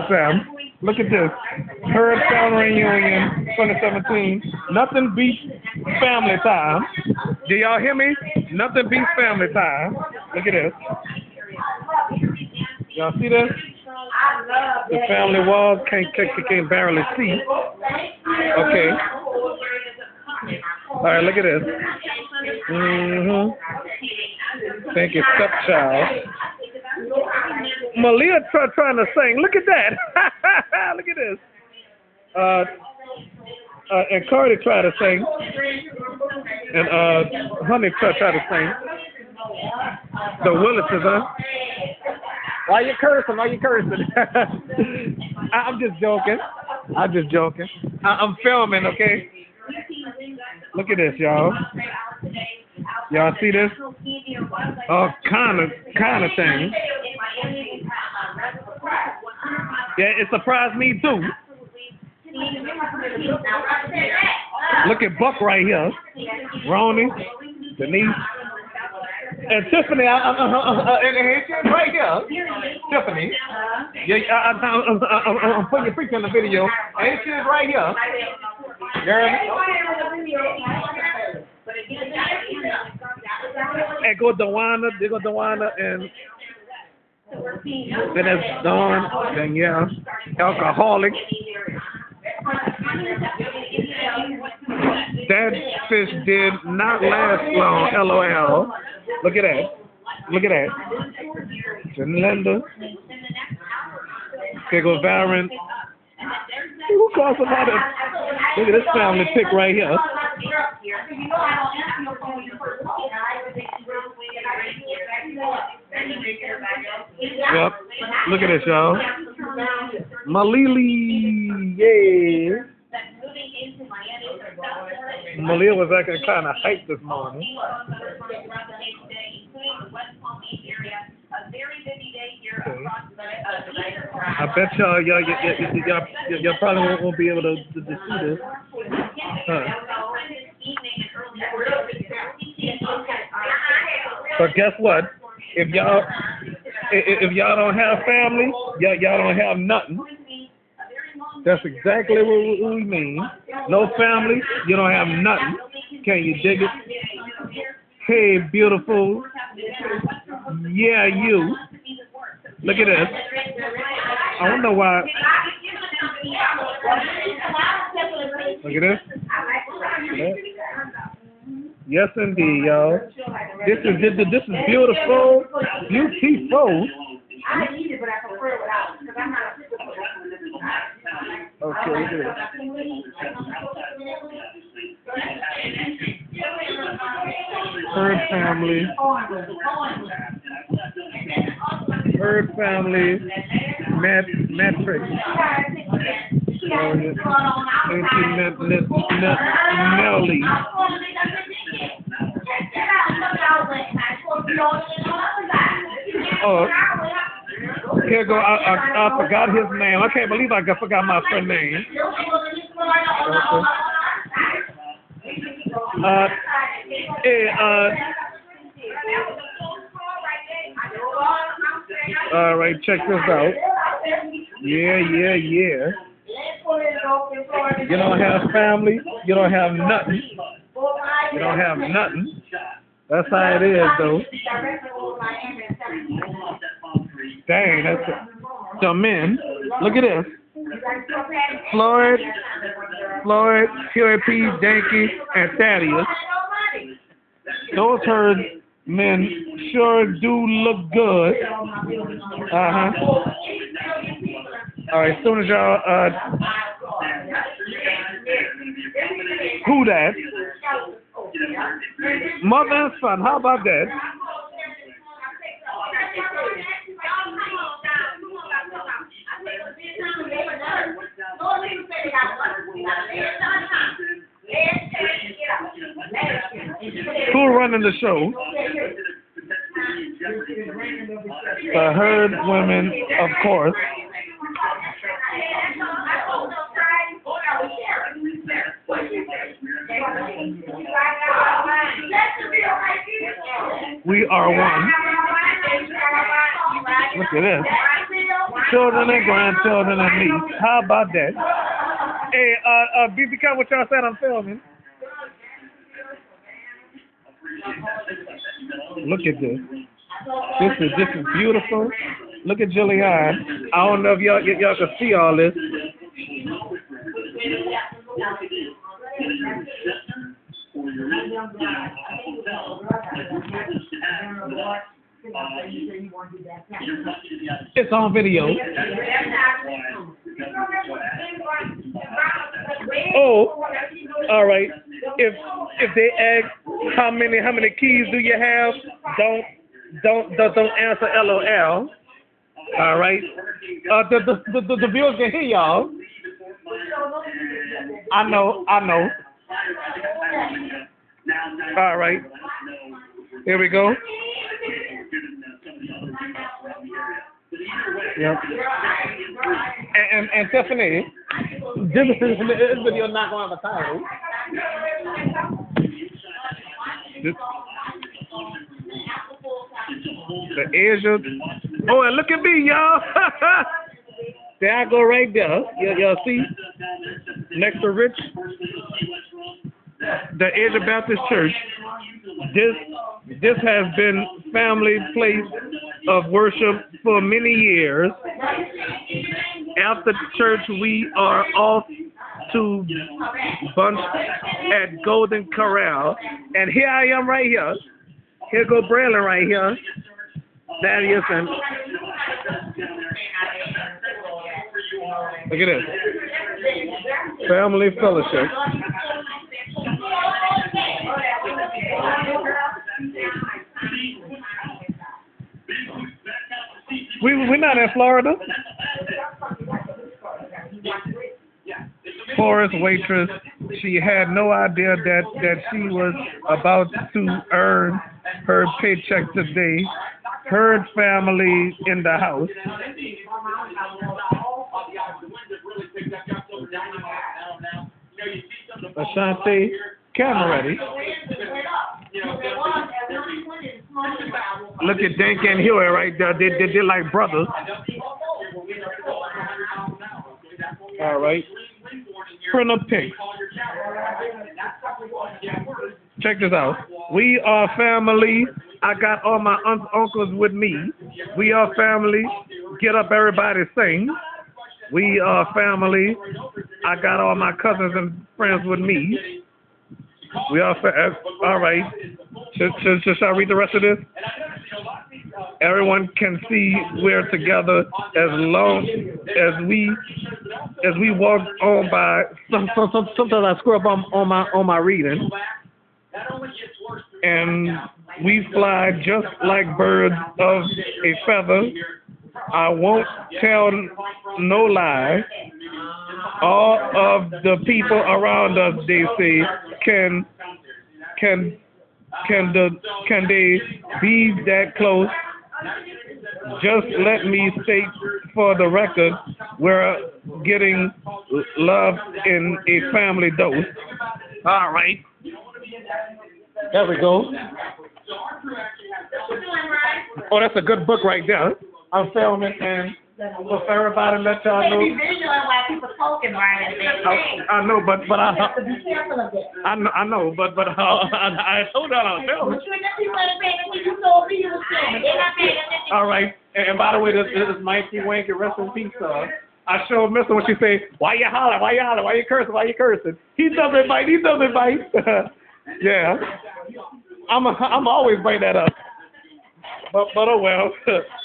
Sam. Look at this. Herd family reunion 2017. Nothing beats family time. Do y'all hear me? Nothing beats family time. Look at this. Y'all see this? The family walls can't barely see. Okay. All right, look at this. Thank you, stepchild. Malia trying to sing. Look at that. Look at this. And Cardi tried to sing. And Honey tried to sing. The Willises, huh? Why you cursing? I'm just joking. I'm filming, okay? Look at this, y'all. Y'all see this? Oh, kind of thing. Yeah, it surprised me too. Look at Buck right here. Ronnie, Denise, and Tiffany. And she's right here. Tiffany. Yeah, I'm putting your picture in the video. And she's right here. Girl. And go Dewana, and then it's Dawn, then yeah, alcoholic. That fish did not last long, LOL. Look at that. And Linda. Here goes Baron. Who calls somebody? Look at this family pic right here. Yep. Look at this, y'all. Malili, yeah. Malia was acting kind of hyped this morning. Okay. I bet y'all probably won't be able to see this. Huh. But guess what? If y'all don't have family, y'all don't have nothing. That's exactly what we mean. No family, you don't have nothing. Can you dig it? Hey, beautiful. Yeah, you. Look at this. I wonder why. Look at this. Yes, indeed, y'all. This is beautiful. Beautiful. Okay, look at this. Herd family. Matrix. Nelly. Oh, here go. I forgot his name. I can't believe I forgot my friend's name. All right, check this out. Yeah. You don't have family. You don't have nothing. That's how it is, though. Dang, that's the men. Look at this. Floyd, QAP, Danky, and Thaddeus. Those herd men sure do look good. All right, as soon as y'all, who that? Mother and son, how about that? Who running the show? The herd women, of course. We are one. Look at this. children and grandchildren and niece. How about that? Hey, BB Cut, what y'all said I'm filming? Look at this. This is beautiful. Look at Julianne. I don't know if y'all can see all this. It's on video. Oh, all right. If they ask how many keys do you have, don't answer LOL. All right. The viewers can hear y'all. I know. All right. Here we go. Yep. And Tiffany, this video not going to have a title. The edge of, oh, and look at me, y'all. There I go right there. Y'all see? Next to Rich, the Edge of Baptist Church. This has been family place of worship for many years. After church, we are off to bunch at Golden Corral, and here I am right here. Here go Braylon right here. Thaddeus and look at this. Family fellowship. We're not in Florida. Forest waitress, she had no idea that she was about to earn her paycheck today. Her family in the house. Ashanti, camera ready. Look at Dank and Huey right there. They're like brothers. All right. Print a pic. Check this out. We are family. I got all my aunts, uncles with me. We are family. Get up, everybody, sing. We are family. I got all my cousins and friends with me. We are all right. Should I read the rest of this? Everyone can see we're together as long as we walk on by. Sometimes I screw up on my reading. And we fly just like birds of a feather. I won't tell no lie. All of the people around us, they say, can they be that close? Just let me state for the record, we're getting love in a family dose. All right. There we go. Oh, that's a good book right there. I'm filming and for everybody let y'all know. Be vigilant while people talking, Brian. I know, but I have to be careful of that. I know, but I told y'all I was filming. You told me you was filming. All right, and by the way, this is Mikey Wanky, rest in peace, I showed Mister when she say, "Why you hollering? Why you hollering? Why you cursing? Why you cursing?" He doesn't bite. He doesn't bite. Yeah, I'm always bring that up. But oh well.